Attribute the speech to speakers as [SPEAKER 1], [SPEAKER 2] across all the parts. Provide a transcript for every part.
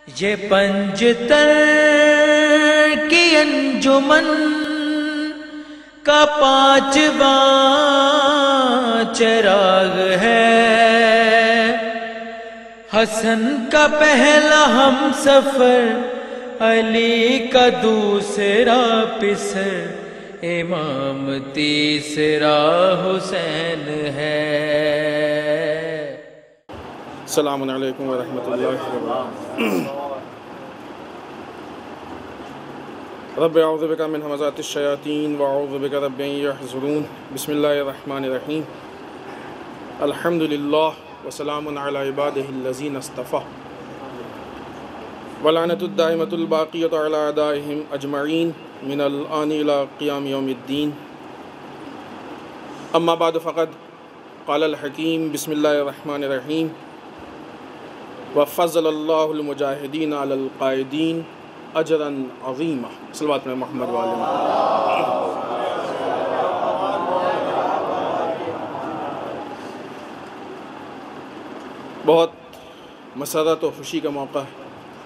[SPEAKER 1] یہ پنجتر کی انجمن کا پانچواں چراغ ہے، حسن کا پہلا ہم سفر، علی کا دوسرا پسر، امام تیسرا حسین ہے۔
[SPEAKER 2] السلام علیکم ورحمۃ اللہ وبرکاتہ۔ رب اعوذ بک من همزات الشیاطین واعوذ بک رب ان یحضرون۔ بسم اللہ الرحمن الرحیم۔ الحمد للہ وسلام علی عبادہ الذین اصطفیٰ، ولعنۃ الدائمۃ الباقیۃ علی اعدائہم اجمعین من الآن الی قیام یوم الدین۔ اما بعد فقد قال الحکیم بسم اللہ الرحمن الرحیم، وفضل اللہ المجاہدین علی القائدین اجرا عظیما۔ صلوات میں محمد وعلیہ وسلم۔ بہت مسرت و خوشی کا موقع ہے۔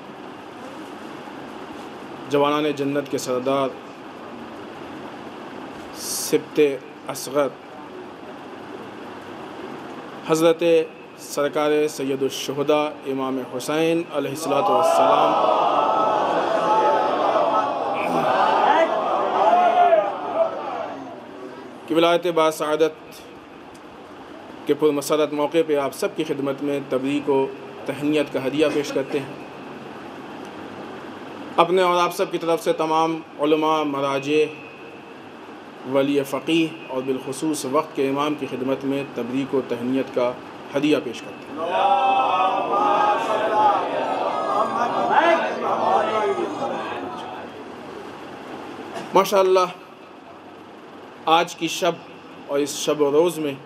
[SPEAKER 2] جوانان جنت کے سردار سبط اصغر حضرت سرکار سید الشہداء امام حسین علیہ السلام کی ولایت باسعادت کے پرمسرت موقع پہ آپ سب کی خدمت میں تبریک و تہنیت کا ہدیہ پیش کرتے ہیں۔ اپنے اور آپ سب کی طرف سے تمام علماء، مراجع، ولی فقیہ اور بالخصوص وقت کے امام کی خدمت میں تبریک و تہنیت کا ہدیہ پیش کرتے ہیں۔ ماشاءاللہ آج کی شب اور اس شب و روز میں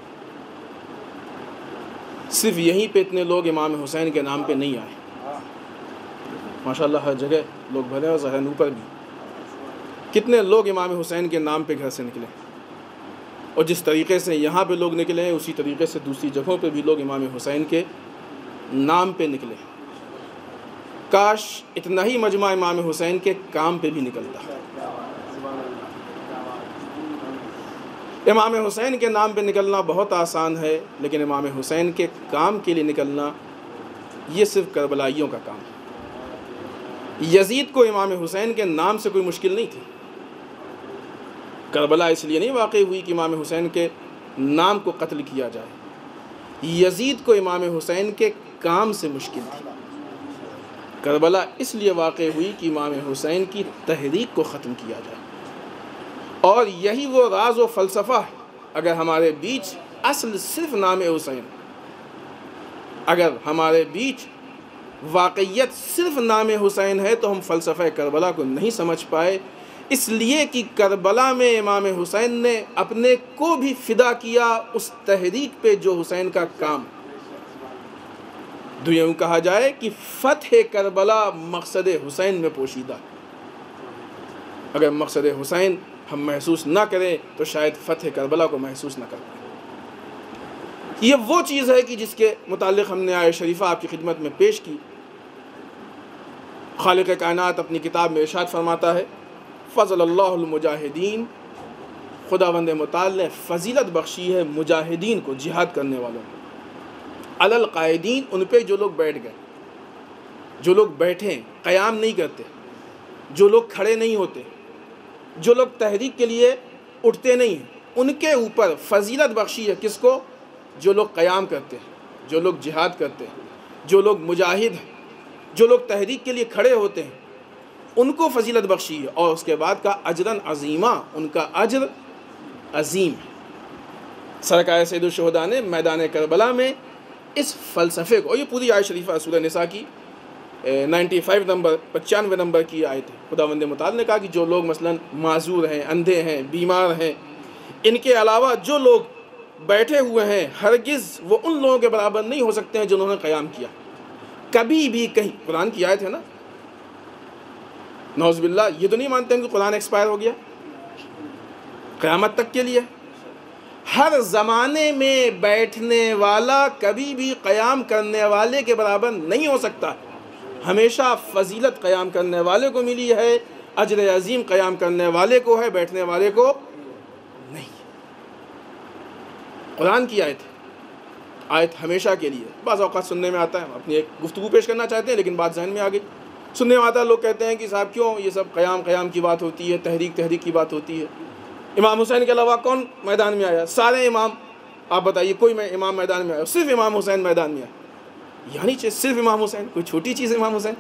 [SPEAKER 2] صرف یہیں پہ اتنے لوگ امام حسین کے نام پہ نہیں آئے۔ ماشاءاللہ ہر جگہ لوگ بھرے اور ذہن اوپر بھی کتنے لوگ امام حسین کے نام پہ گھر سے نکلے، اور جس طریقے سے یہاں پہ لوگ نکلے ہیں اسی طریقے سے دوسری جگہوں پہ بھی لوگ امام حسین کے نام پہ نکلے۔ کاش اتنا ہی مجمع امام حسین کے کام پہ بھی نکلتا۔ امام حسین کے نام پہ نکلنا بہت آسان ہے، لیکن امام حسین کے کام کے لیے نکلنا یہ صرف کربلائیوں کا کام ہے۔ یزید کو امام حسین کے نام سے کوئی مشکل نہیں تھی۔ کربلا اس لیے نہیں واقع ہوئی کہ امام حسین کے نام کو قتل کیا جائے، یزید کو امام حسین کے کام سے مشکل تھی۔ کربلا اس لیے واقع ہوئی کہ امام حسین کی تحریک کو ختم کیا جائے، اور یہی وہ راز و فلسفہ ہے۔ اگر ہمارے بیچ اصل صرف نام حسین، اگر ہمارے بیچ واقعیت صرف نام حسین ہے تو ہم فلسفہ کربلا کو نہیں سمجھ پائے، اس لیے کہ کربلا میں امام حسین نے اپنے کو بھی فدا کیا اس تحریک پہ جو حسین کا کام۔ تو یوں کہا جائے کہ فتح کربلا مقصد حسین میں پوشیدہ ہے۔ اگر مقصد حسین ہم محسوس نہ کریں تو شاید فتح کربلا کو محسوس نہ کر پائیں۔ یہ وہ چیز ہے کہ جس کے متعلق ہم نے آیت شریفہ آپ کی خدمت میں پیش کی۔ خالق کائنات اپنی کتاب میں ارشاد فرماتا ہے، فضل اللہ المجاہدین، خداوند متعال نے فضیلت بخشی ہے مجاہدین کو، جہاد کرنے والوں کو، علی القائدین، ان پہ جو لوگ بیٹھ گئے، جو لوگ بیٹھے قیام نہیں کرتے، جو لوگ کھڑے نہیں ہوتے، جو لوگ تحریک کے لیے اٹھتے نہیں ہیں، ان کے اوپر فضیلت بخشی ہے۔ کس کو؟ جو لوگ قیام کرتے ہیں، جو لوگ جہاد کرتے ہیں، جو لوگ مجاہد ہیں، جو لوگ تحریک کے لیے کھڑے ہوتے ہیں، ان کو فضیلت بخشی ہے۔ اور اس کے بعد کا اجراً عظیمہ، ان کا اجر عظیم ہے۔ سرکار سید الشہداء نے میدان کربلا میں اس فلسفے کو، اور یہ پوری آیت شریفہ سورہ نساء کی 95 نمبر کی آیت ہے۔ خداوند متعال نے کہا کہ جو لوگ مثلا معذور ہیں، اندھے ہیں، بیمار ہیں، ان کے علاوہ جو لوگ بیٹھے ہوئے ہیں، ہرگز وہ ان لوگوں کے برابر نہیں ہو سکتے ہیں جنہوں نے قیام کیا۔ کبھی بھی کہیں، قرآن کی آیت ہے نا، نعوذ باللہ یہ تو نہیں مانتے ہیں کہ قرآن ایکسپائر ہو گیا، قیامت تک کے لیے۔ ہر زمانے میں بیٹھنے والا کبھی بھی قیام کرنے والے کے برابر نہیں ہو سکتا۔ ہمیشہ فضیلت قیام کرنے والے کو ملی ہے، اجر عظیم قیام کرنے والے کو ہے، بیٹھنے والے کو نہیں۔ قرآن کی آیت ہمیشہ کے لیے، بعض اوقات سننے میں آتا ہے، ہم اپنی ایک گفتگو پیش کرنا چاہتے ہیں لیکن بات ذہن میں آ گئی، سننے میں آتا ہے، لوگ کہتے ہیں کہ صاحب کیوں یہ سب قیام کی بات ہوتی ہے، تحریک کی بات ہوتی ہے، امام حسین کے علاوہ کون میدان میں آیا؟ سارے امام، آپ بتائیے کوئی امام میدان میں آیا؟ صرف امام حسین میدان میں آیا، یعنی صرف امام حسین؟ کوئی چھوٹی چیز ہے امام حسین؟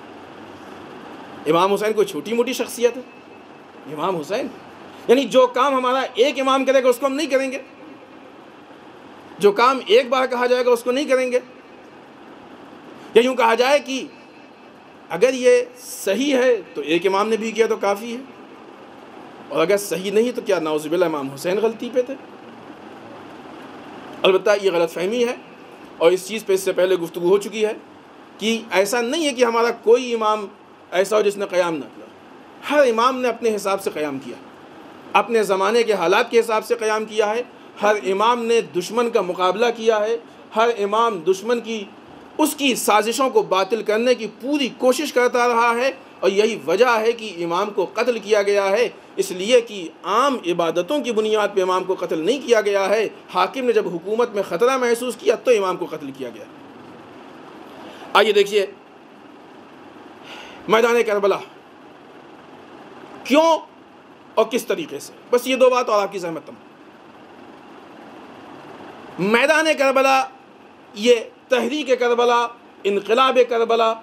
[SPEAKER 2] امام حسین کوئی چھوٹی موٹی شخصیت ہے؟ امام حسین یعنی جو کام ہمارا ایک امام کرے گا اس کو ہم نہیں کریں گے، جو کام ایک بار کہا جائے گا اس کو نہیں کریں گے، یا یوں کہا جائے کہ اگر یہ صحیح ہے تو ایک امام نے بھی کیا تو کافی ہے، اور اگر صحیح نہیں تو کیا نعوذ باللہ امام حسین غلطی پہ تھے؟ البتہ یہ غلط فہمی ہے، اور اس چیز پہ اس سے پہلے گفتگو ہو چکی ہے کہ ایسا نہیں ہے کہ ہمارا کوئی امام ایسا ہو جس نے قیام نہ کیا، ہر امام نے اپنے حساب سے قیام کیا، اپنے زمانے کے حالات کے حساب سے قیام کیا ہے، ہر امام نے دشمن کا مقابلہ کیا ہے، ہر امام دشمن کی اس کی سازشوں کو باطل کرنے کی پوری کوشش کرتا رہا ہے، اور یہی وجہ ہے کہ امام کو قتل کیا گیا ہے، اس لیے کہ عام عبادتوں کی بنیاد پہ امام کو قتل نہیں کیا گیا ہے، حاکم نے جب حکومت میں خطرہ محسوس کیا تو امام کو قتل کیا گیا۔ آئیے دیکھیے میدان کربلا کیوں اور کس طریقے سے، بس یہ دو بات اور آپ کی زحمت تمام۔ میدان کربلا، یہ تحریک کربلا، انقلاب کربلا،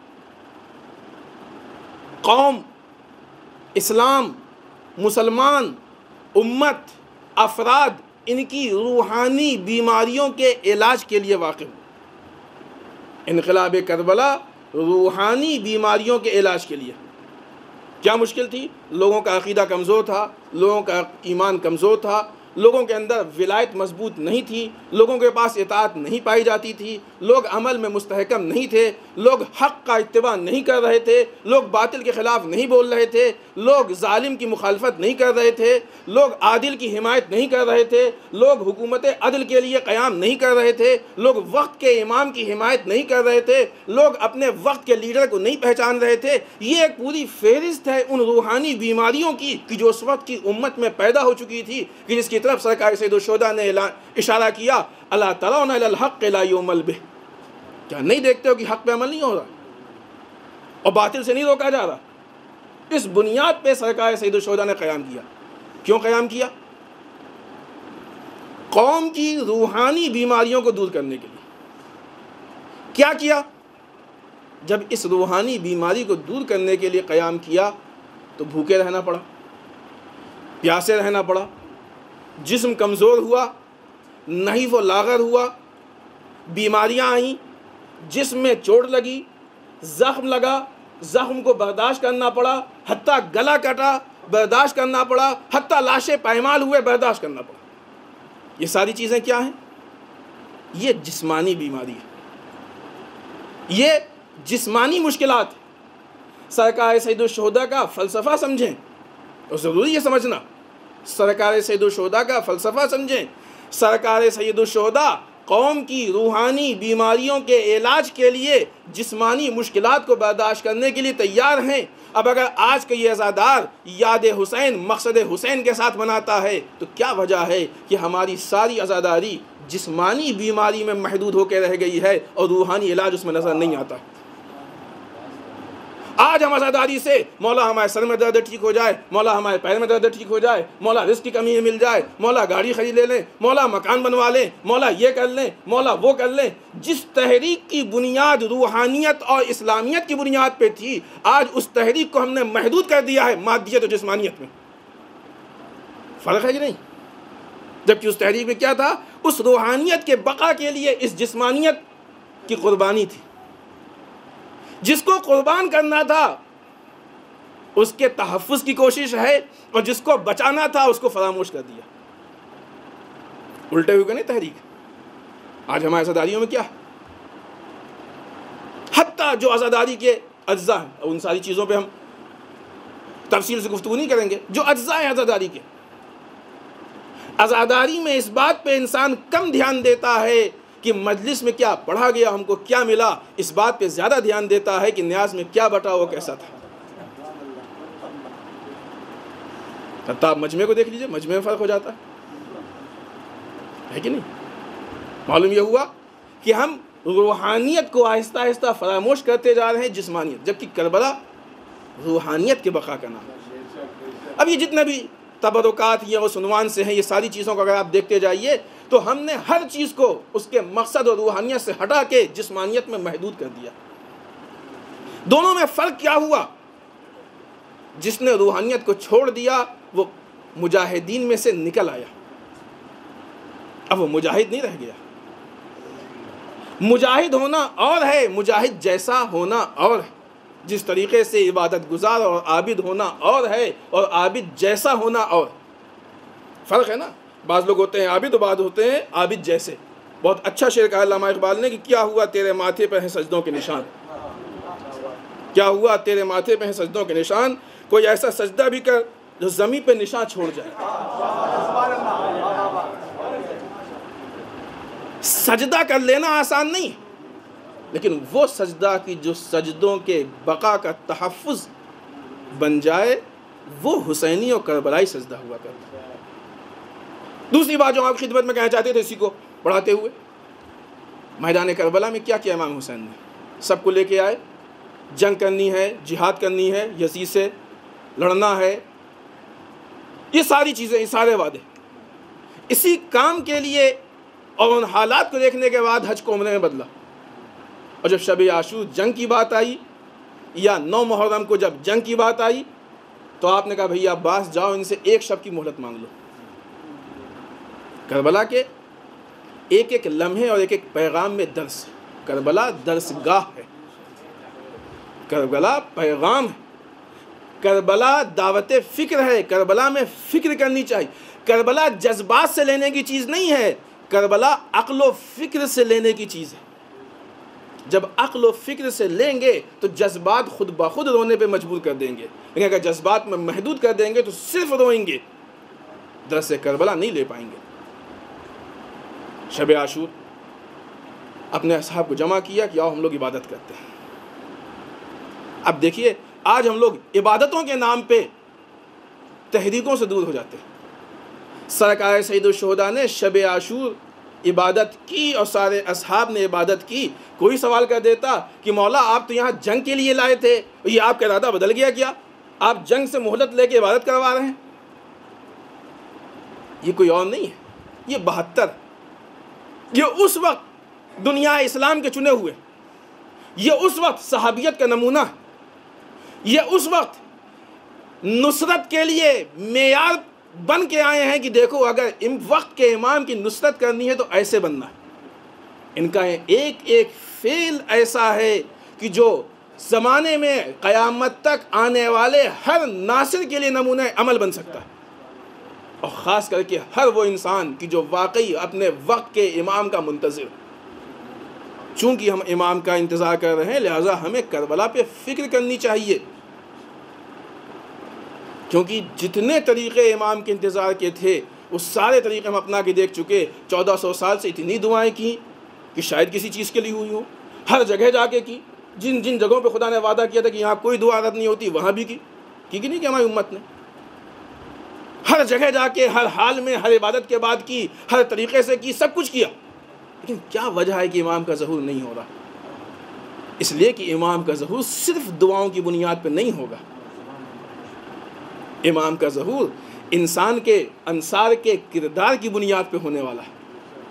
[SPEAKER 2] قوم، اسلام، مسلمان، امت، افراد، ان کی روحانی بیماریوں کے علاج کے لیے واقع ہو۔ انقلاب کربلا روحانی بیماریوں کے علاج کے لیے۔ کیا مشکل تھی؟ لوگوں کا عقیدہ کمزور تھا، لوگوں کا ایمان کمزور تھا، لوگوں کے اندر ولایت مضبوط نہیں تھی، لوگوں کے پاس اطاعت نہیں پائی جاتی تھی، لوگ عمل میں مستحکم نہیں تھے، لوگ حق کا اتباع نہیں کر رہے تھے، لوگ باطل کے خلاف نہیں بول رہے تھے، لوگ ظالم کی مخالفت نہیں کر رہے تھے، لوگ عادل کی حمایت نہیں کر رہے تھے، لوگ حکومت عدل کے لیے قیام نہیں کر رہے تھے، لوگ وقت کے امام کی حمایت نہیں کر رہے تھے، لوگ اپنے وقت کے لیڈر کو نہیں پہچان رہے تھے۔ یہ ایک پوری فہرست ہے ان روحانی بیماریوں کی کہ جو اس وقت کی امت میں پیدا ہو چکی تھی، کہ جس کی طرف سرکار سید الشہداء نے اشارہ کیا، الا ترون الی الحق لا یعمل بہ، کیا نہیں دیکھتے ہو کہ حق پہ عمل نہیں ہو رہا اور باطل سے نہیں روکا جا رہا؟ اس بنیاد پہ سرکار سید الشہداء نے قیام کیا۔ کیوں قیام کیا؟ قوم کی روحانی بیماریوں کو دور کرنے کے لیے۔ کیا کیا؟ جب اس روحانی بیماری کو دور کرنے کے لیے قیام کیا تو بھوکے رہنا پڑا، پیاسے رہنا پڑا، جسم کمزور ہوا، نحیف و لاغر ہوا، بیماریاں آئیں، جسم میں چوٹ لگی، زخم لگا، زخم کو برداشت کرنا پڑا، حتیٰ گلا کٹا برداشت کرنا پڑا، حتیٰ لاشیں پائمال ہوئے برداشت کرنا پڑا۔ یہ ساری چیزیں کیا ہیں؟ یہ جسمانی بیماری ہے، یہ جسمانی مشکلات۔ سرکار سید الشہداء کا فلسفہ سمجھیں، اور ضروری ہے سمجھنا، سرکار سید الشہداء کا فلسفہ سمجھیں۔ سرکار سید الشہداء قوم کی روحانی بیماریوں کے علاج کے لیے جسمانی مشکلات کو برداشت کرنے کے لیے تیار ہیں۔ اب اگر آج کا یہ عزادار یاد حسین، مقصد حسین کے ساتھ مناتا ہے تو کیا وجہ ہے کہ ہماری ساری عزاداری جسمانی بیماری میں محدود ہو کے رہ گئی ہے اور روحانی علاج اس میں نظر نہیں آتا؟ آج ہم عزاداری سے مولا ہمارے سر میں درد ٹھیک ہو جائے، مولا ہمارے پیر میں درد ٹھیک ہو جائے، مولا رزق کی کمی مل جائے، مولا گاڑی خرید لے لیں، مولا مکان بنوا لیں، مولا یہ کر لیں، مولا وہ کر لیں۔ جس تحریک کی بنیاد روحانیت اور اسلامیت کی بنیاد پہ تھی، آج اس تحریک کو ہم نے محدود کر دیا ہے مادیت اور جسمانیت میں۔ فرق ہے کہ نہیں؟ جبکہ اس تحریک میں کیا تھا؟ اس روحانیت کے بقا کے لیے اس جسمانیت کی قربانی تھی۔ جس کو قربان کرنا تھا اس کے تحفظ کی کوشش ہے، اور جس کو بچانا تھا اس کو فراموش کر دیا۔ الٹے ہوئے نہیں تحریک؟ آج ہمارے عزاداریوں میں کیا ہے؟ حتیٰ جو عزاداری کے اجزاء ہیں، اور ان ساری چیزوں پہ ہم تفصیل سے گفتگو نہیں کریں گے، جو اجزاء ہیں عزاداری کے، عزاداری میں اس بات پہ انسان کم دھیان دیتا ہے کہ مجلس میں کیا پڑھا گیا، ہم کو کیا ملا، اس بات پہ زیادہ دھیان دیتا ہے کہ نیاز میں کیا بٹا وہ کیسا تھا۔ حتیٰ آپ مجمع کو دیکھ لیجئے، مجمع میں فرق ہو جاتا ہے کہ نہیں؟ معلوم یہ ہوا کہ ہم روحانیت کو آہستہ آہستہ فراموش کرتے جا رہے ہیں جسمانیت، جبکہ کربلا روحانیت کے بقا کا نام ہے۔ اب یہ جتنے بھی تبرکات یہ اس عنوان سے ہیں، یہ ساری چیزوں کو اگر آپ دیکھتے جائیے تو ہم نے ہر چیز کو اس کے مقصد اور روحانیت سے ہٹا کے جسمانیت میں محدود کر دیا۔ دونوں میں فرق کیا ہوا؟ جس نے روحانیت کو چھوڑ دیا وہ مجاہدین میں سے نکل آیا، اب وہ مجاہد نہیں رہ گیا۔ مجاہد ہونا اور ہے، مجاہد جیسا ہونا اور ہے۔ جس طریقے سے عبادت گزار اور عابد ہونا اور ہے، اور عابد جیسا ہونا اور فرق ہے نا۔ بعض لوگ ہوتے ہیں عابد، بعض ہوتے ہیں عابد جیسے۔ بہت اچھا شعر کہا علامہ اقبال نے کہ کیا ہوا تیرے ماتھے پہ ہیں سجدوں کے نشان، کیا ہوا تیرے ماتھے پہ ہیں سجدوں کے نشان، کوئی ایسا سجدہ بھی کر جو زمین پہ نشان چھوڑ جائے۔ سجدہ کر لینا آسان نہیں، لیکن وہ سجدہ کی جو سجدوں کے بقا کا تحفظ بن جائے وہ حسینی اور کربلائی سجدہ ہوا کرتا ہے۔ دوسری بات جو آپ کی خدمت میں کہنا چاہتے تھے اسی کو بڑھاتے ہوئے، میدان کربلا میں کیا کیا امام حسین نے؟ سب کو لے کے آئے، جنگ کرنی ہے، جہاد کرنی ہے، یزید سے لڑنا ہے، یہ ساری چیزیں، یہ سارے وعدے، اسی کام کے لیے اور ان حالات کو دیکھنے کے بعد حج کو عمرے میں بدلا۔ اور جب شب عاشور جنگ کی بات آئی یا 9 محرم کو جب جنگ کی بات آئی تو آپ نے کہا بھئی عباس جاؤ ان سے ایک شب کی مہلت مانگ لو۔ کربلا کے ایک ایک لمحے اور ایک ایک پیغام میں درس، کربلا درس گاہ ہے، کربلا پیغام ہے، کربلا دعوت فکر ہے، کربلا میں فکر کرنی چاہیے۔ کربلا جذبات سے لینے کی چیز نہیں ہے، کربلا عقل و فکر سے لینے کی چیز ہے۔ جب عقل و فکر سے لیں گے تو جذبات خود بخود رونے پہ مجبور کر دیں گے، لیکن اگر جذبات میں محدود کر دیں گے تو صرف روئیں گے، درس کربلا نہیں لے پائیں گے۔ شب عاشور اپنے اصحاب کو جمع کیا کہ آؤ ہم لوگ عبادت کرتے ہیں۔ اب دیکھیے آج ہم لوگ عبادتوں کے نام پہ تحریکوں سے دور ہو جاتے ہیں۔ سرکار سید الشہداء نے شب عاشور عبادت کی اور سارے اصحاب نے عبادت کی۔ کوئی سوال کر دیتا کہ مولا آپ تو یہاں جنگ کے لیے لائے تھے، یہ آپ کا ارادہ بدل گیا کیا؟ آپ جنگ سے مہلت لے کے عبادت کروا رہے ہیں؟ یہ کوئی اور نہیں ہے، یہ 72 یہ اس وقت دنیا اسلام کے چنے ہوئے، یہ اس وقت صحابیت کا نمونہ، یہ اس وقت نصرت کے لیے معیار بن کے آئے ہیں کہ دیکھو اگر وقت کے امام کی نصرت کرنی ہے تو ایسے بننا ہے۔ ان کا ایک ایک فعل ایسا ہے کہ جو زمانے میں قیامت تک آنے والے ہر ناصر کے لیے نمونہ عمل بن سکتا ہے، اور خاص کر کے ہر وہ انسان کی جو واقعی اپنے وقت کے امام کا منتظر۔ چونکہ ہم امام کا انتظار کر رہے ہیں لہٰذا ہمیں کربلا پہ فکر کرنی چاہیے، کیونکہ جتنے طریقے امام کے انتظار کے تھے وہ سارے طریقے ہم اپنا کے دیکھ چکے۔ 1400 سال سے اتنی دعائیں کی کہ شاید کسی چیز کے لیے ہوئی ہو، ہر جگہ جا کے کی، جن جن جگہوں پہ خدا نے وعدہ کیا تھا کہ یہاں کوئی دعا رد نہیں ہوتی وہاں بھی کی کہ نہیں کہ ہماری امت نے ہر جگہ جا کے ہر حال میں ہر عبادت کے بعد کی، ہر طریقے سے کی، سب کچھ کیا، لیکن کیا وجہ ہے کہ امام کا ظہور نہیں ہو رہا؟ اس لیے کہ امام کا ظہور صرف دعاؤں کی بنیاد پہ نہیں ہوگا، امام کا ظہور انسان کے انصار کے کردار کی بنیاد پہ ہونے والا ہے۔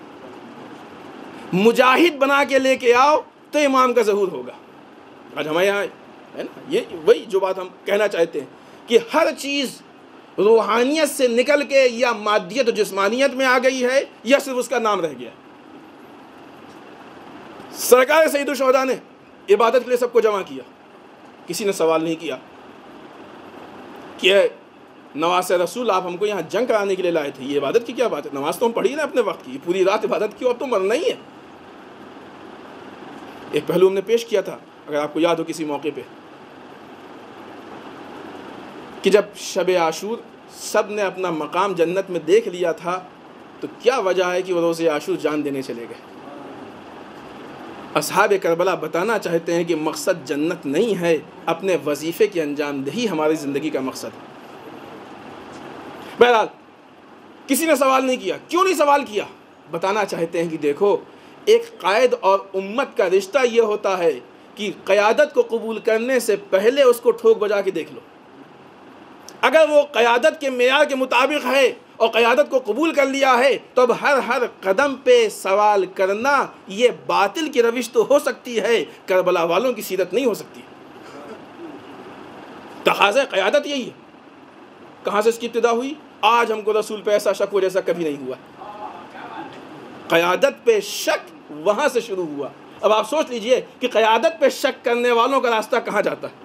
[SPEAKER 2] مجاہد بنا کے لے کے آؤ تو امام کا ظہور ہوگا۔ آج ہمارے یہاں ہے نا، یہ وہی جو بات ہم کہنا چاہتے ہیں کہ ہر چیز روحانیت سے نکل کے یا مادیت و جسمانیت میں آ گئی ہے یا صرف اس کا نام رہ گیا۔ سرکار سید الشہداء نے عبادت کے لیے سب کو جمع کیا، کسی نے سوال نہیں کیا کہ نواز رسول آپ ہم کو یہاں جنگ کرانے کے لیے لائے تھے، یہ عبادت کی کیا بات ہے؟ نماز تو ہم پڑھی نا اپنے وقت کی، پوری رات عبادت کی، اب تو مرنا ہی ہے۔ ایک پہلو ہم نے پیش کیا تھا اگر آپ کو یاد ہو کسی موقع پہ کہ جب شب عاشور سب نے اپنا مقام جنت میں دیکھ لیا تھا تو کیا وجہ ہے کہ وہ روز عاشور جان دینے چلے گئے؟ اصحاب کربلا بتانا چاہتے ہیں کہ مقصد جنت نہیں ہے، اپنے وظیفے کی انجام دہی ہماری زندگی کا مقصد ہے۔ بہرحال کسی نے سوال نہیں کیا، کیوں نہیں سوال کیا؟ بتانا چاہتے ہیں کہ دیکھو، ایک قائد اور امت کا رشتہ یہ ہوتا ہے کہ قیادت کو قبول کرنے سے پہلے اس کو ٹھوک بجا کے دیکھ لو۔ اگر وہ قیادت کے معیار کے مطابق ہے اور قیادت کو قبول کر لیا ہے تو اب ہر قدم پہ سوال کرنا یہ باطل کی روش تو ہو سکتی ہے، کربلا والوں کی سیرت نہیں ہو سکتی۔ تقاضۂ قیادت یہی ہے۔ کہاں سے اس کی ابتدا ہوئی؟ آج ہم کو رسول پہ ایسا شک ہو جیسا کبھی نہیں ہوا۔ قیادت پہ شک وہاں سے شروع ہوا۔ اب آپ سوچ لیجئے کہ قیادت پہ شک کرنے والوں کا راستہ کہاں جاتا ہے۔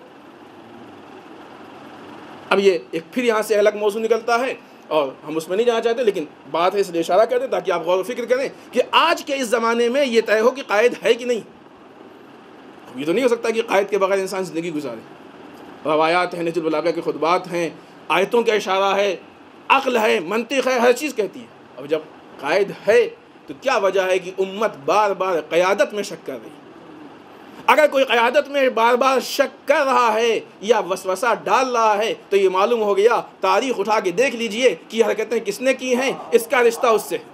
[SPEAKER 2] اب یہ ایک پھر یہاں سے الگ موضوع نکلتا ہے اور ہم اس میں نہیں جانا چاہتے، لیکن بات ہے اس لیے اشارہ کر دیں تاکہ آپ غور و فکر کریں کہ آج کے اس زمانے میں یہ طے ہو کہ قائد ہے کہ نہیں۔ یہ تو نہیں ہو سکتا کہ قائد کے بغیر انسان زندگی گزارے۔ روایات ہیں، نہج البلاغہ کے خطبات ہیں، آیتوں کا اشارہ ہے، عقل ہے، منطق ہے، ہر چیز کہتی ہے۔ اب جب قائد ہے تو کیا وجہ ہے کہ امت بار بار قیادت میں شک کر رہی ہے؟ اگر کوئی قیادت میں بار بار شک کر رہا ہے یا وسوسہ ڈال رہا ہے تو یہ معلوم ہو گیا، تاریخ اٹھا کے دیکھ لیجئے کہ یہ حرکتیں کس نے کی ہیں، اس کا رشتہ اس سے۔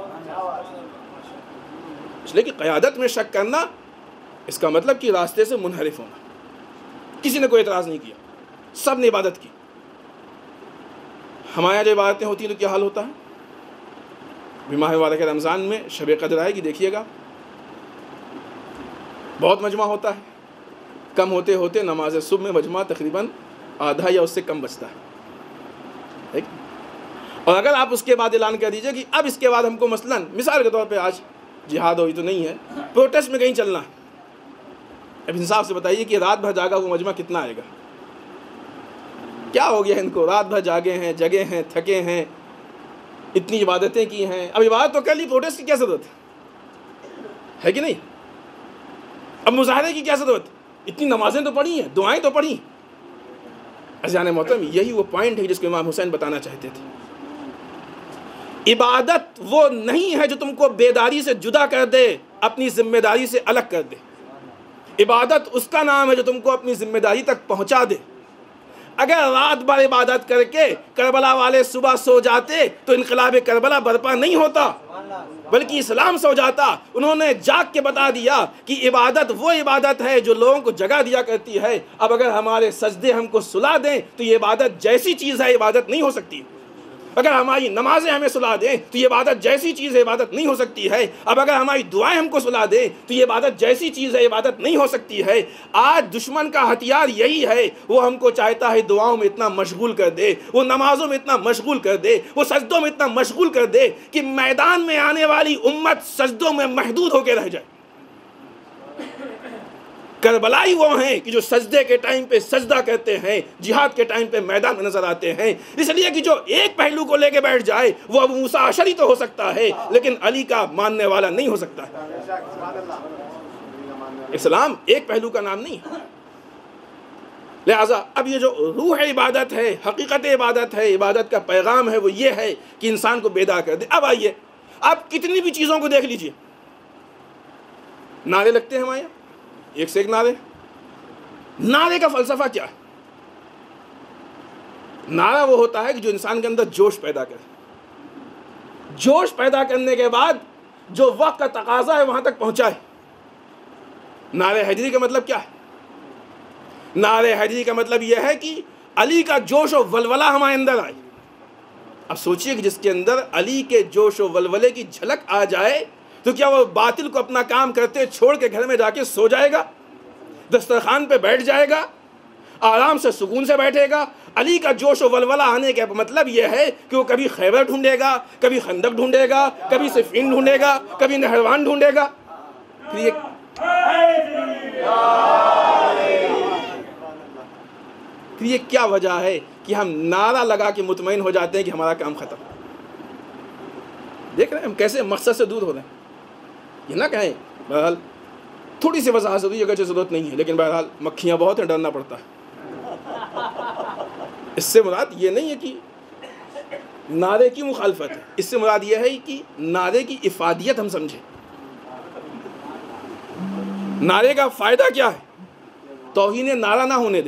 [SPEAKER 2] اس لیے کہ قیادت میں شک کرنا اس کا مطلب کہ راستے سے منحرف ہونا۔ کسی نے کوئی اعتراض نہیں کیا، سب نے عبادت کی۔ ہمارے یہاں جو عبادتیں ہوتی ہیں تو کیا حال ہوتا ہے؟ ماہ مبارک رمضان میں شب قدر آئے گی، دیکھیے گا بہت مجمع ہوتا ہے، کم ہوتے ہوتے نماز صبح میں مجمع تقریباً آدھا یا اس سے کم بچتا ہے۔ اور اگر آپ اس کے بعد اعلان کر دیجئے کہ اب اس کے بعد ہم کو مثلاً مثال کے طور پہ آج جہاد ہوئی تو نہیں ہے، پروٹیسٹ میں کہیں چلنا ہے، اب انصاف سے بتائیے کہ رات بھر جاگا وہ مجمع کتنا آئے گا؟ کیا ہو گیا ان کو؟ رات بھر جاگے ہیں، جگے ہیں، تھکے ہیں، اتنی عبادتیں کی ہیں، اب عبادت تو کر لی، پروٹیسٹ کی کیا ضرورت ہے کہ نہیں؟ اب مظاہرے کی کیا ضرورت؟ اتنی نمازیں تو پڑھی ہیں، دعائیں تو پڑھی۔ عزیزان محترم، یہی وہ پوائنٹ ہے جس کو امام حسین بتانا چاہتے تھے۔ عبادت وہ نہیں ہے جو تم کو بیداری سے جدا کر دے، اپنی ذمہ داری سے الگ کر دے۔ عبادت اس کا نام ہے جو تم کو اپنی ذمہ داری تک پہنچا دے۔ اگر رات بھر عبادت کر کے کربلا والے صبح سو جاتے تو انقلاب کربلا برپا نہیں ہوتا، بلکہ اسلام سو جاتا۔ انہوں نے جاگ کے بتا دیا کہ عبادت وہ عبادت ہے جو لوگوں کو جگہ دیا کرتی ہے۔ اب اگر ہمارے سجدے ہم کو سلا دیں تو یہ عبادت جیسی چیز ہے، عبادت نہیں ہو سکتی۔ اگر ہماری نمازیں ہمیں سلا دیں تو یہ عبادت جیسی چیز ہے، عبادت نہیں ہو سکتی ہے۔ اب اگر ہماری دعائیں ہم کو سلا دیں تو یہ عبادت جیسی چیز ہے، عبادت نہیں ہو سکتی ہے۔ آج دشمن کا ہتھیار یہی ہے، وہ ہم کو چاہتا ہے دعاؤں میں اتنا مشغول کر دے، وہ نمازوں میں اتنا مشغول کر دے، وہ سجدوں میں اتنا مشغول کر دے کہ میدان میں آنے والی امت سجدوں میں محدود ہو کے رہ جائے۔ کربلائی وہ ہیں کہ جو سجدے کے ٹائم پہ سجدہ کرتے ہیں، جہاد کے ٹائم پہ میدان میں نظر آتے ہیں۔ اس لیے کہ جو ایک پہلو کو لے کے بیٹھ جائے وہ ابو موسیٰ اشعری تو ہو سکتا ہے لیکن علی کا ماننے والا نہیں ہو سکتا ہے۔ اسلام ایک پہلو کا نام نہیں ہے۔ لہٰذا اب یہ جو روح عبادت ہے، حقیقت عبادت ہے، عبادت کا پیغام ہے، وہ یہ ہے کہ انسان کو بیدار کر دے۔ اب آئیے، آپ کتنی بھی چیزوں کو دیکھ لیجئے، نعرے لگتے ہیں ہمارے یہاں، ایک سے ایک نعرے۔ نعرے کا فلسفہ کیا ہے؟ نعرہ وہ ہوتا ہے کہ جو انسان کے اندر جوش پیدا کرے، جوش پیدا کرنے کے بعد جو وقت کا تقاضا ہے وہاں تک پہنچائے۔ نعرہ حیدری کا مطلب کیا ہے؟ نعرہ حیدری کا مطلب یہ ہے کہ علی کا جوش و ولولہ ہمارے اندر آئے۔ اب سوچئے کہ جس کے اندر علی کے جوش و ولولے کی جھلک آ جائے تو کیا وہ باطل کو اپنا کام کرتے چھوڑ کے گھر میں جا کے سو جائے گا، دسترخوان پہ بیٹھ جائے گا، آرام سے سکون سے بیٹھے گا؟ علی کا جوش و ولولہ آنے کا مطلب یہ ہے کہ وہ کبھی خیبر ڈھونڈے گا، کبھی خندق ڈھونڈے گا، کبھی صفین ڈھونڈے گا، کبھی نہروان ڈھونڈے گا۔ پھر یہ کیا وجہ ہے کہ ہم نعرہ لگا کے مطمئن ہو جاتے ہیں کہ ہمارا کام ختم؟ دیکھ رہے ہیں ہم کیسے مقصد سے دور ہو رہے ہیں۔ یہ نہ کہیں بہرحال تھوڑی سی وضاحت ہوئی، اگرچہ ضرورت نہیں ہے، لیکن بہرحال مکھیاں بہت ہیں، ڈرنا پڑتا ہے۔ اس سے مراد یہ نہیں ہے کہ نعرے کی مخالفت ہے، اس سے مراد یہ ہے کہ نعرے کی افادیت ہم سمجھیں۔ نعرے کا فائدہ کیا ہے؟ توہین نعرہ نہ ہونے دیں۔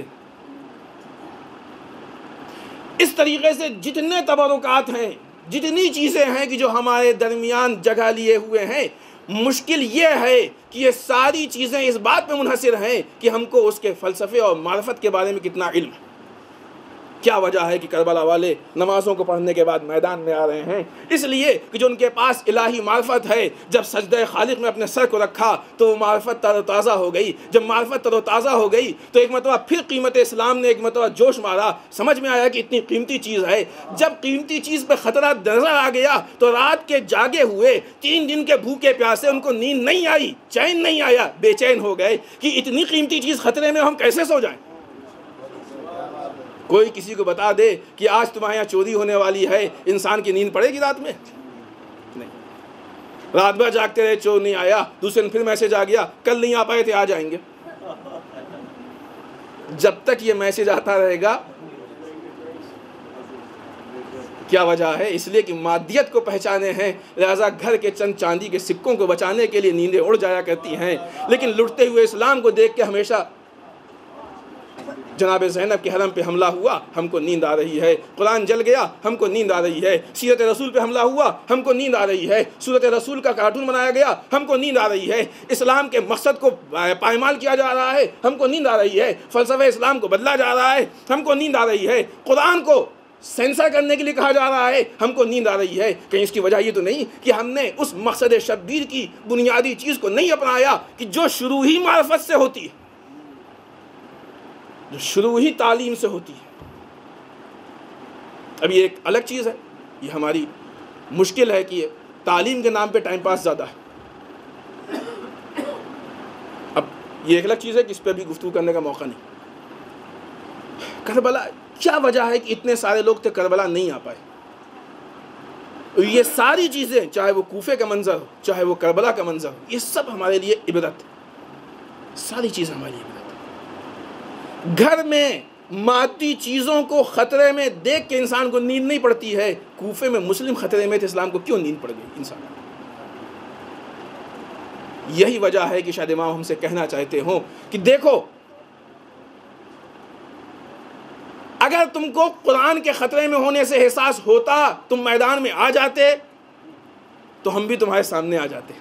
[SPEAKER 2] اس طریقے سے جتنے تبرکات ہیں، جتنی چیزیں ہیں کہ جو ہمارے درمیان جگہ لیے ہوئے ہیں، مشکل یہ ہے کہ یہ ساری چیزیں اس بات پہ منحصر ہیں کہ ہم کو اس کے فلسفے اور معرفت کے بارے میں کتنا علم ہے۔ کیا وجہ ہے کہ کربلا والے نمازوں کو پڑھنے کے بعد میدان میں آ رہے ہیں؟ اس لیے کہ جو ان کے پاس الہی معرفت ہے، جب سجدہ خالق میں اپنے سر کو رکھا تو وہ معرفت تر و تازہ ہو گئی۔ جب معرفت تر و تازہ ہو گئی تو ایک مرتبہ پھر قیمت اسلام نے ایک مرتبہ جوش مارا، سمجھ میں آیا کہ اتنی قیمتی چیز ہے۔ جب قیمتی چیز پہ خطرہ نظر آ گیا تو رات کے جاگے ہوئے، 3 دن کے بھوکے پیاسے، ان کو نیند نہیں آئی، چین نہیں آیا، بے چین ہو گئے کہ اتنی قیمتی چیز خطرے میں، ہم کیسے سو جائیں؟ کوئی کسی کو بتا دے کہ آج تمہارے یہاں چوری ہونے والی ہے، انسان کی نیند پڑے گی رات میں؟ نہیں۔ رات بھر جاگتے رہے، چور نہیں آیا، دوسرے دن پھر میسج آ گیا، کل نہیں آ پائے تھے، آ جائیں گے۔ جب تک یہ میسج آتا رہے گا، کیا وجہ ہے؟ اس لیے کہ مادیت کو پہچانے ہیں، لہذا گھر کے چند چاندی کے سکوں کو بچانے کے لیے نیندیں اڑ جایا کرتی ہیں، لیکن لٹتے ہوئے اسلام کو دیکھ کے ہمیشہ جناب زینب کے حرم پہ حملہ ہوا، ہم کو نیند آ رہی ہے، قرآن جل گیا، ہم کو نیند آ رہی ہے، سیرت رسول پہ حملہ ہوا، ہم کو نیند آ رہی ہے، سورت رسول کا کارٹون بنایا گیا، ہم کو نیند آ رہی ہے، اسلام کے مقصد کو پائمال کیا جا رہا ہے، ہم کو نیند آ رہی ہے، فلسفہ اسلام کو بدلا جا رہا ہے، ہم کو نیند آ رہی ہے، قرآن کو سینسر کرنے کے لیے کہا جا رہا ہے، ہم کو نیند آ رہی ہے۔ کہیں اس کی وجہ یہ تو نہیں کہ ہم نے اس مقصد شبیر کی بنیادی چیز کو نہیں اپنایا کہ جو شروع ہی معرفت سے ہوتی ہے، جو شروع ہی تعلیم سے ہوتی ہے۔ اب یہ ایک الگ چیز ہے، یہ ہماری مشکل ہے کہ تعلیم کے نام پہ ٹائم پاس زیادہ ہے۔ اب یہ ایک الگ چیز ہے کہ اس پہ بھی گفتگو کرنے کا موقع نہیں۔ کربلا کیا وجہ ہے کہ اتنے سارے لوگ تھے، کربلا نہیں آ پائے؟ یہ ساری چیزیں، چاہے وہ کوفے کا منظر ہو، چاہے وہ کربلا کا منظر ہو، یہ سب ہمارے لیے عبرت ہے، ساری چیزیں ہمارے لیے عبرت ہے۔ گھر میں مادی چیزوں کو خطرے میں دیکھ کے انسان کو نیند نہیں پڑتی ہے، کوفے میں مسلم خطرے میں تھے، اسلام کو کیوں نیند پڑ گئی انسان؟ یہی وجہ ہے کہ شاید امام ہم سے کہنا چاہتے ہوں کہ دیکھو، اگر تم کو قرآن کے خطرے میں ہونے سے احساس ہوتا، تم میدان میں آ جاتے تو ہم بھی تمہارے سامنے آ جاتے۔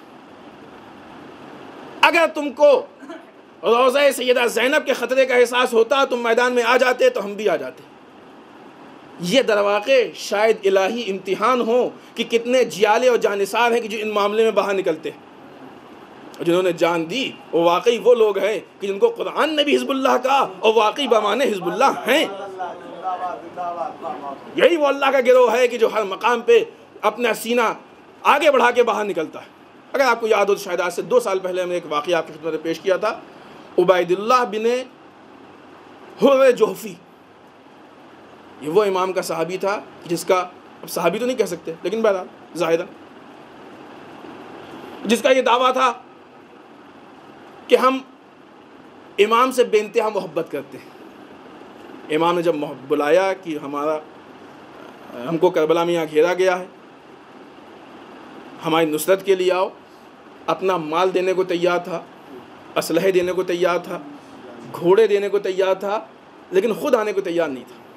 [SPEAKER 2] اگر تم کو روضہ سیدہ زینب کے خطرے کا احساس ہوتا، تم میدان میں آ جاتے تو ہم بھی آ جاتے۔ یہ در واقع شاید الہی امتحان ہو کہ کتنے جیالے اور جانثار ہیں کہ جو ان معاملے میں باہر نکلتے ہیں، جنہوں نے جان دی وہ واقعی وہ لوگ ہیں کہ جن کو قرآن نے بھی حزب اللہ کہا اور واقعی بمانے حزب اللہ ہیں۔ یہی وہ اللہ کا گروہ ہے کہ جو ہر مقام پہ اپنا سینہ آگے بڑھا کے باہر نکلتا ہے۔ اگر آپ کو یاد ہو تو شاید آج سے 2 سال پہلے ہم نے ایک واقعہ آپ کی خدمت میں پیش کیا تھا، عبید اللہ بن حر جوحفی، یہ وہ امام کا صحابی تھا جس کا، اب صحابی تو نہیں کہہ سکتے لیکن بہرحال ظاہراً، جس کا یہ دعویٰ تھا کہ ہم امام سے بے انتہا محبت کرتے ہیں۔ امام نے جب بلایا کہ ہم کو کربلا میں یہاں گھیرا گیا ہے، ہماری نصرت کے لیے آؤ، اپنا مال دینے کو تیار تھا، اسلحے دینے کو تیار تھا، گھوڑے دینے کو تیار تھا، لیکن خود آنے کو تیار نہیں تھا،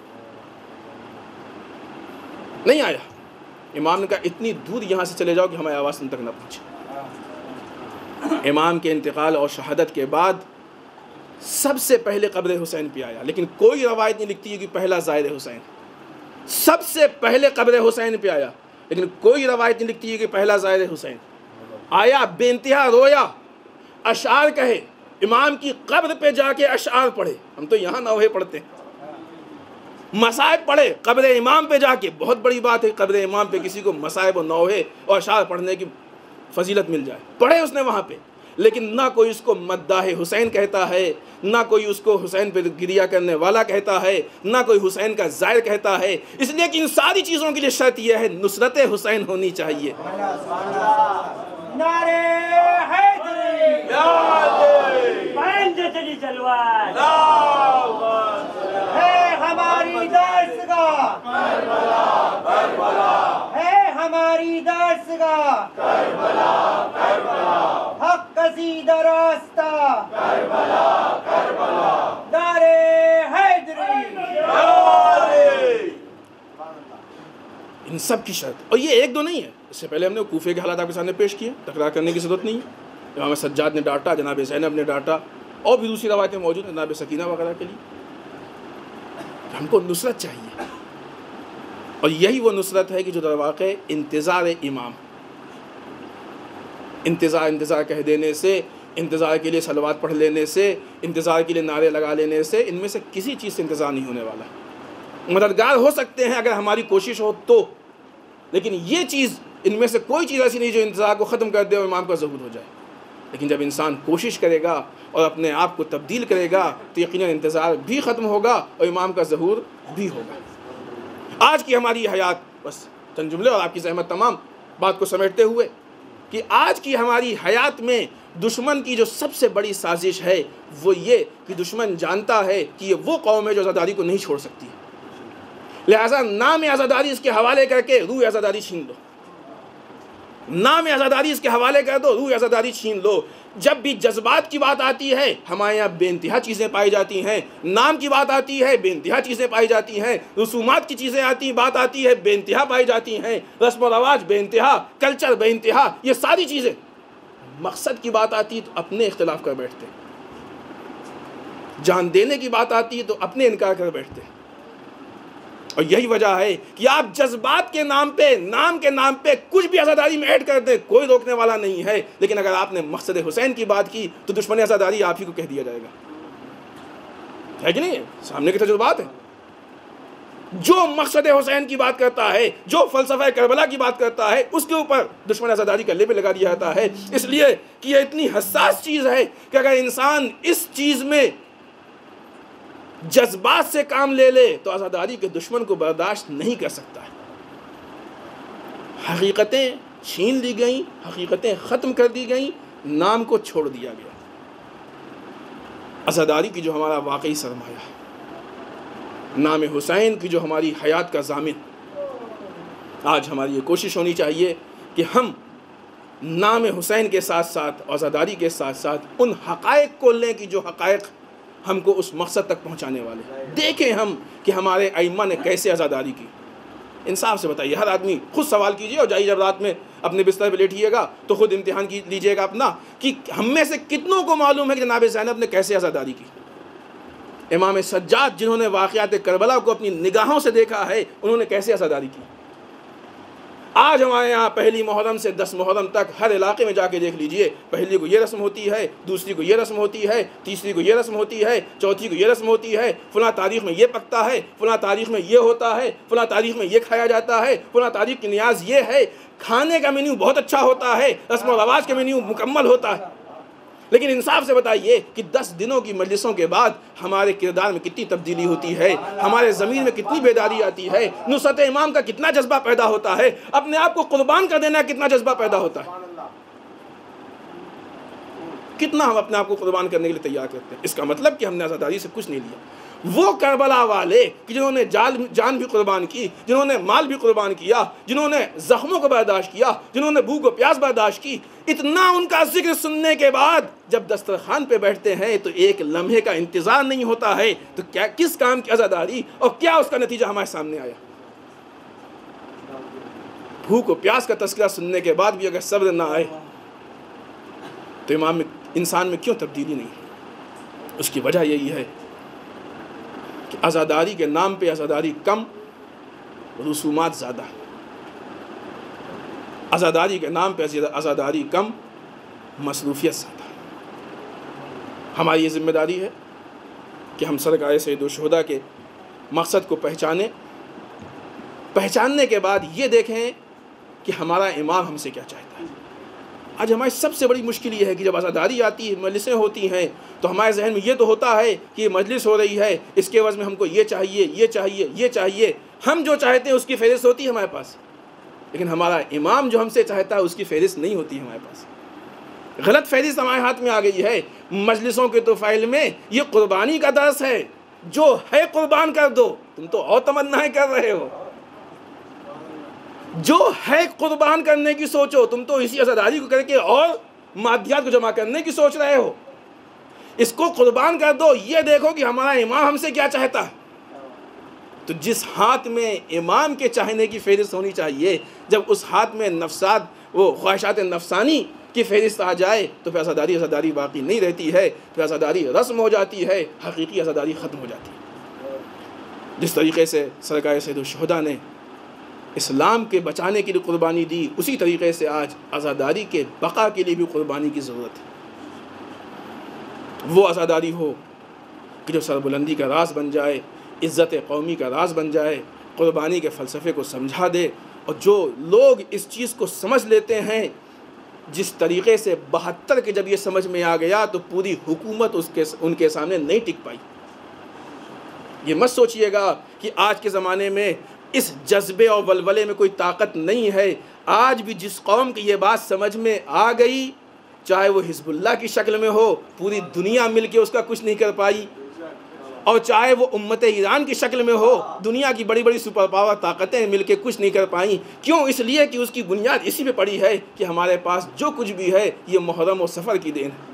[SPEAKER 2] نہیں آیا۔ امام نے کہا اتنی دور یہاں سے چلے جاؤ کہ ہماری آواز تم تک نہ پہنچے۔ امام کے انتقال اور شہادت کے بعد سب سے پہلے قبر حسین پہ آیا، لیکن کوئی روایت نہیں لکھتی ہے کہ پہلا زائر حسین، سب سے پہلے قبر حسین پہ آیا، لیکن کوئی روایت نہیں لکھتی ہے کہ پہلا زائر حسین آیا، بے انتہا رویا، اشعار کہے، امام کی قبر پہ جا کے اشعار پڑھے۔ ہم تو یہاں نوحے پڑھتے ہیں، مصائب پڑھے قبر امام پہ جا کے، بہت بڑی بات ہے قبر امام پہ کسی کو مصائب و نوحے اور اشعار پڑھنے کی فضیلت مل جائے، پڑھے اس نے وہاں پہ، لیکن نہ کوئی اس کو مداح حسین کہتا ہے، نہ کوئی اس کو حسین پہ گریہ کرنے والا کہتا ہے، نہ کوئی حسین کا زائر کہتا ہے، اس لیے کہ ان ساری چیزوں کے لیے شرط یہ ہے نصرت حسین ہونی چاہیے۔
[SPEAKER 3] نعرے حیدری، بند چلی تلوار، ہے ہماری دارسگاہ، کربلا کربلا، ہے ہماری دارسگاہ، کربلا کربلا، حق کشیدہ راستہ،
[SPEAKER 2] سب کی شرط، اور یہ ایک دو نہیں ہے، اس سے پہلے ہم نے کوفے کے حالات آپ کے سامنے پیش کیے، تکرار کرنے کی ضرورت نہیں ہے۔ امام سجاد نے ڈانٹا، جناب زینب نے ڈانٹا، اور بھی دوسری روایتیں موجود ہیں جناب سکینہ وغیرہ کے لیے۔ ہم کو نصرت چاہیے، اور یہی وہ نصرت ہے کہ جو در واقع انتظار امام، انتظار کہہ دینے سے، انتظار کے لیے صلوات پڑھ لینے سے، انتظار کے لیے نعرے لگا لینے سے، ان میں سے کسی چیز سے انتظار نہیں ہونے والا۔ مددگار ہو سکتے ہیں اگر ہماری کوشش ہو تو، لیکن یہ چیز، ان میں سے کوئی چیز ایسی نہیں جو انتظار کو ختم کر دے اور امام کا ظہور ہو جائے۔ لیکن جب انسان کوشش کرے گا اور اپنے آپ کو تبدیل کرے گا تو یقیناً انتظار بھی ختم ہوگا اور امام کا ظہور بھی ہوگا۔ آج کی ہماری حیات، بس چند جملے اور آپ کی زحمت تمام بات کو سمیٹتے ہوئے، کہ آج کی ہماری حیات میں دشمن کی جو سب سے بڑی سازش ہے وہ یہ کہ دشمن جانتا ہے کہ یہ وہ قوم ہے جو آزاداری کو نہیں چھوڑ سکتی، لہٰذا نام آزاداری اس کے حوالے کر کے روح آزاداری چھین لو، نام آزاداری اس کے حوالے کر دو، روح آزاداری چھین لو۔ جب بھی جذبات کی بات آتی ہے ہمارے یہاں بے انتہا چیزیں پائی جاتی ہیں، نام کی بات آتی ہے بے انتہا چیزیں پائی جاتی ہیں، رسومات کی چیزیں آتی بات آتی ہے بے انتہا پائی جاتی ہیں، رسم و رواج بے انتہا، کلچر بے انتہا، یہ ساری چیزیں۔ مقصد کی بات آتی تو اپنے اختلاف کر بیٹھتے، جان دینے کی بات آتی ہے تو اپنے انکار کر بیٹھتے، اور یہی وجہ ہے کہ آپ جذبات کے نام پہ، نام کے نام پہ کچھ بھی آزاداری میں ایڈ کر دیں، کوئی روکنے والا نہیں ہے، لیکن اگر آپ نے مقصد حسین کی بات کی تو دشمن آزاداری آپ ہی کو کہہ دیا جائے گا، ہے کہ نہیں؟ سامنے کے تجربات ہیں۔ جو مقصد حسین کی بات کرتا ہے، جو فلسفہ کربلا کی بات کرتا ہے، اس کے اوپر دشمن آزاداری کا لیبل لگا دیا جاتا ہے، اس لیے کہ یہ اتنی حساس چیز ہے کہ اگر انسان اس چیز میں جذبات سے کام لے لے تو آزاداری کے دشمن کو برداشت نہیں کر سکتا ہے۔ حقیقتیں چھین لی گئیں، حقیقتیں ختم کر دی گئیں، نام کو چھوڑ دیا گیا۔ آزاداری کی جو ہمارا واقعی سرمایہ ہے، نام حسین کی جو ہماری حیات کا ضامن، آج ہماری یہ کوشش ہونی چاہیے کہ ہم نام حسین کے ساتھ ساتھ، آزاداری کے ساتھ ساتھ ان حقائق کو لیں کہ جو حقائق ہم کو اس مقصد تک پہنچانے والے۔ دیکھیں ہم کہ ہمارے ائمہ نے کیسے آزاداری کی، انصاف سے بتائیے۔ ہر آدمی خود سوال کیجئے، اور جائیے جب رات میں اپنے بستر پہ لیٹیے گا تو خود امتحان لیجئے گا اپنا کہ ہم میں سے کتنوں کو معلوم ہے کہ جناب زینب نے کیسے آزاداری کی، امام سجاد جنہوں نے واقعات کربلا کو اپنی نگاہوں سے دیکھا ہے انہوں نے کیسے آزاداری کی۔ آج ہمارے یہاں پہلی محرم سے 10 محرم تک ہر علاقے میں جا کے دیکھ لیجئے، پہلی کو یہ رسم ہوتی ہے، دوسری کو یہ رسم ہوتی ہے، تیسری کو یہ رسم ہوتی ہے، چوتھی کو یہ رسم ہوتی ہے، فلاں تاریخ میں یہ پکتا ہے، فلاں تاریخ میں یہ ہوتا ہے، فلاں تاریخ میں یہ کھایا جاتا ہے، فلاں تاریخ کی نیاز یہ ہے۔ کھانے کا مینیو بہت اچھا ہوتا ہے، رسم و رواج کا مینیو مکمل ہوتا ہے، لیکن انصاف سے بتائیے کہ 10 دنوں کی مجلسوں کے بعد ہمارے کردار میں کتنی تبدیلی ہوتی ہے، ہمارے ضمیر میں کتنی بیداری آتی ہے، نصرت امام کا کتنا جذبہ پیدا ہوتا ہے، اپنے آپ کو قربان کر دینا کتنا جذبہ پیدا ہوتا ہے، کتنا ہم اپنے آپ کو قربان کرنے کے لیے تیار کرتے ہیں۔ اس کا مطلب کہ ہم نے آزاداری سے کچھ نہیں لیا۔ وہ کربلا والے کہ جنہوں نے جان بھی قربان کی، جنہوں نے مال بھی قربان کیا، جنہوں نے زخموں کو برداشت کیا، جنہوں نے بھوک و پیاس برداشت کی، اتنا ان کا ذکر سننے کے بعد جب دسترخوان پہ بیٹھتے ہیں تو ایک لمحے کا انتظار نہیں ہوتا ہے، تو کیا کس کام کی آزاداری اور کیا اس کا نتیجہ ہمارے سامنے آیا۔ بھوک و پیاس کا تذکرہ سننے کے بعد بھی اگر صبر نہ آئے تو انسان میں کیوں تبدیلی نہیں؟ اس کی وجہ یہی ہے کہ آزاداری کے نام پہ آزاداری کم، رسومات زیادہ، آزاداری کے نام پہ آزاداری کم، مصروفیت زیادہ۔ ہماری یہ ذمہ داری ہے کہ ہم سرکار سید الشہداء کے مقصد کو پہچاننے کے بعد یہ دیکھیں کہ ہمارا امام ہم سے کیا چاہتا ہے۔ آج ہماری سب سے بڑی مشکل یہ ہے کہ جب آزاداری آتی ہے، مجلسیں ہوتی ہیں، تو ہمارے ذہن میں یہ تو ہوتا ہے کہ یہ مجلس ہو رہی ہے، اس کے عوض میں ہم کو یہ چاہیے، یہ چاہیے، یہ چاہیے، ہم جو چاہتے ہیں اس کی فہرست ہوتی ہے ہمارے پاس، لیکن ہمارا امام جو ہم سے چاہتا ہے اس کی فہرست نہیں ہوتی ہے ہمارے پاس۔ غلط فہرست ہمارے ہاتھ میں آ گئی ہے۔ مجلسوں کے تو فائل میں یہ قربانی کا درس ہے، جو ہے قربان کر دو، تم تو اور تمنائیں کر رہے ہو، جو ہے قربان کرنے کی سوچو، تم تو اسی آزاداری کو کر کے اور مادیات کو جمع کرنے کی سوچ رہے ہو۔ اس کو قربان کر دو، یہ دیکھو کہ ہمارا امام ہم سے کیا چاہتا ہے، تو جس ہاتھ میں امام کے چاہنے کی فہرست ہونی چاہیے، جب اس ہاتھ میں نفسات وہ خواہشات نفسانی کی فہرست آ جائے تو پھر عزاداری باقی نہیں رہتی ہے، پھر عزاداری رسم ہو جاتی ہے، حقیقی عزاداری ختم ہو جاتی ہے۔ جس طریقے سے سرکار سید الشہداء نے اسلام کے بچانے کے لیے قربانی دی، اسی طریقے سے آج عزاداری کے بقا کے لیے بھی قربانی کی ضرورت ہے۔ وہ عزاداری ہو کہ جو سربلندی کا راز بن جائے، عزت قومی کا راز بن جائے، قربانی کے فلسفے کو سمجھا دے، اور جو لوگ اس چیز کو سمجھ لیتے ہیں، جس طریقے سے 72 کے جب یہ سمجھ میں آ گیا تو پوری حکومت ان کے سامنے نہیں ٹک پائی۔ یہ مت سوچئے گا کہ آج کے زمانے میں اس جذبے اور ولولے میں کوئی طاقت نہیں ہے۔ آج بھی جس قوم کی یہ بات سمجھ میں آ گئی، چاہے وہ حزب اللہ کی شکل میں ہو، پوری دنیا مل کے اس کا کچھ نہیں کر پائی، اور چاہے وہ امت ایران کی شکل میں ہو، دنیا کی بڑی بڑی سپر پاور طاقتیں مل کے کچھ نہیں کر پائیں۔ کیوں؟ اس لیے کہ اس کی بنیاد اسی پہ پڑی ہے کہ ہمارے پاس جو کچھ بھی ہے یہ محرم و سفر کی دین ہے۔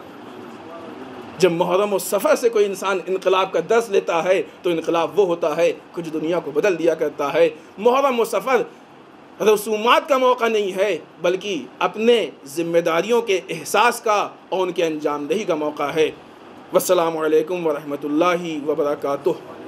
[SPEAKER 2] جب محرم و سفر سے کوئی انسان انقلاب کا درس لیتا ہے تو انقلاب وہ ہوتا ہے کہ جو دنیا کو بدل دیا کرتا ہے۔ محرم و سفر رسومات کا موقع نہیں ہے، بلکہ اپنے ذمہ داریوں کے احساس کا اور ان کے انجام دہی کا موقع ہے۔ والسلام علیکم ورحمۃ اللہ وبرکاتہ۔